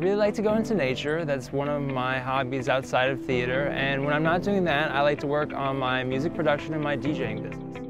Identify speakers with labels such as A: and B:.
A: really like to go into nature. That's one of my hobbies outside of theater. And when I'm not doing that, I like to work on my music production and my DJing business.